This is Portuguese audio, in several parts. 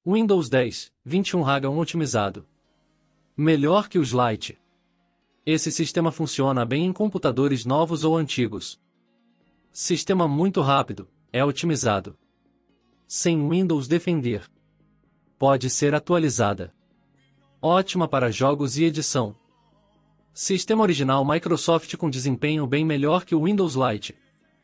Windows 10, 21 Raga otimizado. Melhor que os Lite. Esse sistema funciona bem em computadores novos ou antigos. Sistema muito rápido, é otimizado. Sem Windows Defender. Pode ser atualizada. Ótima para jogos e edição. Sistema original Microsoft com desempenho bem melhor que o Windows Lite.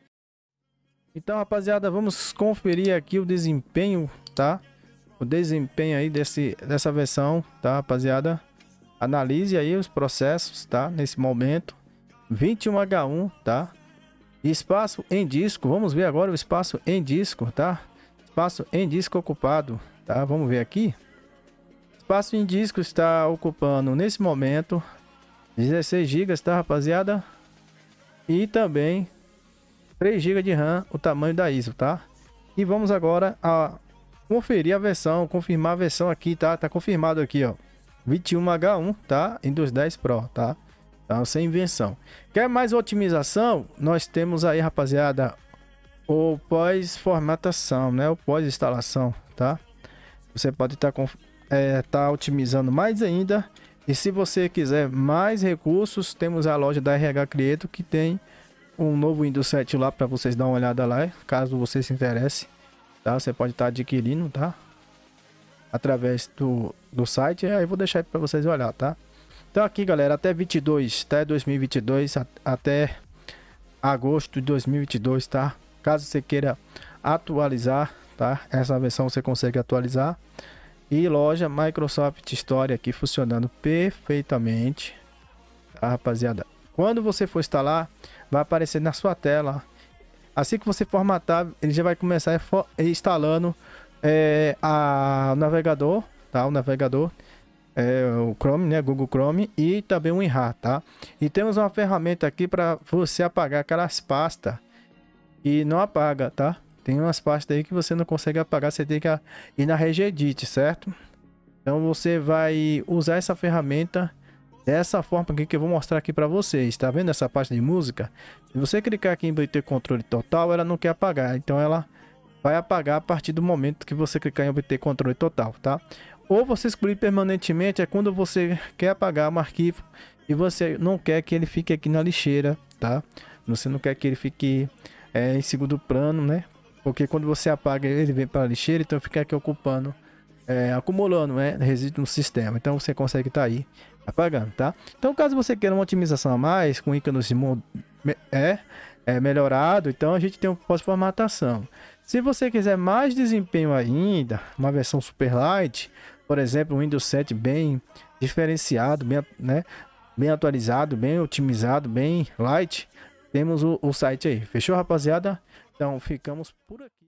Então, rapaziada, vamos conferir aqui o desempenho, tá? O desempenho aí dessa versão, tá, rapaziada? Analise aí os processos, tá? Nesse momento. 21H1, tá? Espaço em disco. Vamos ver agora o espaço em disco, tá? Espaço em disco ocupado, tá? Vamos ver aqui. Espaço em disco está ocupando nesse momento 16 GB, tá, rapaziada? E também 3 GB de RAM, o tamanho da ISO, tá? E vamos agora a conferir a versão, confirmar a versão aqui, tá? Tá confirmado aqui, ó. 21H1, tá? Windows 10 Pro, tá? Então, sem invenção. Quer mais otimização? Nós temos aí, rapaziada, o pós-formatação, né? O pós-instalação, tá? Você pode estar tá otimizando mais ainda. E se você quiser mais recursos, temos a loja da RH Creator que tem um novo Windows 7 lá para vocês dar uma olhada lá, caso você se interesse, tá? Você pode estar adquirindo, tá? Através do site, aí eu vou deixar para vocês olhar, tá? Então aqui, galera, até 2022, até agosto de 2022, tá? Caso você queira atualizar, tá? Essa versão você consegue atualizar. E loja Microsoft Store aqui funcionando perfeitamente, tá, rapaziada? Quando você for instalar, vai aparecer na sua tela. Assim que você formatar, ele já vai começar instalando o navegador, tá? O navegador, o Chrome, né? Google Chrome e também o WinRAR, tá? E temos uma ferramenta aqui para você apagar aquelas pastas e não apaga, tá? Tem umas pastas aí que você não consegue apagar, você tem que ir na Regedit, certo? Então você vai usar essa ferramenta dessa forma aqui que eu vou mostrar aqui para vocês. Tá vendo essa pasta de música? Se você clicar aqui em obter controle total, ela não quer apagar. Então ela vai apagar a partir do momento que você clicar em obter controle total, tá? Ou você excluir permanentemente é quando você quer apagar um arquivo e você não quer que ele fique aqui na lixeira, tá? Você não quer que ele fique em segundo plano, né? Porque quando você apaga ele vem para a lixeira, então fica aqui ocupando, acumulando, né, resíduo no sistema. Então você consegue estar aí apagando, tá? Então caso você queira uma otimização a mais com ícones melhorado, então a gente tem um pós-formatação. Se você quiser mais desempenho ainda, uma versão super light, por exemplo, o Windows 7 bem diferenciado, bem atualizado, bem otimizado, bem light, temos o site aí. Fechou, rapaziada? Então ficamos por aqui.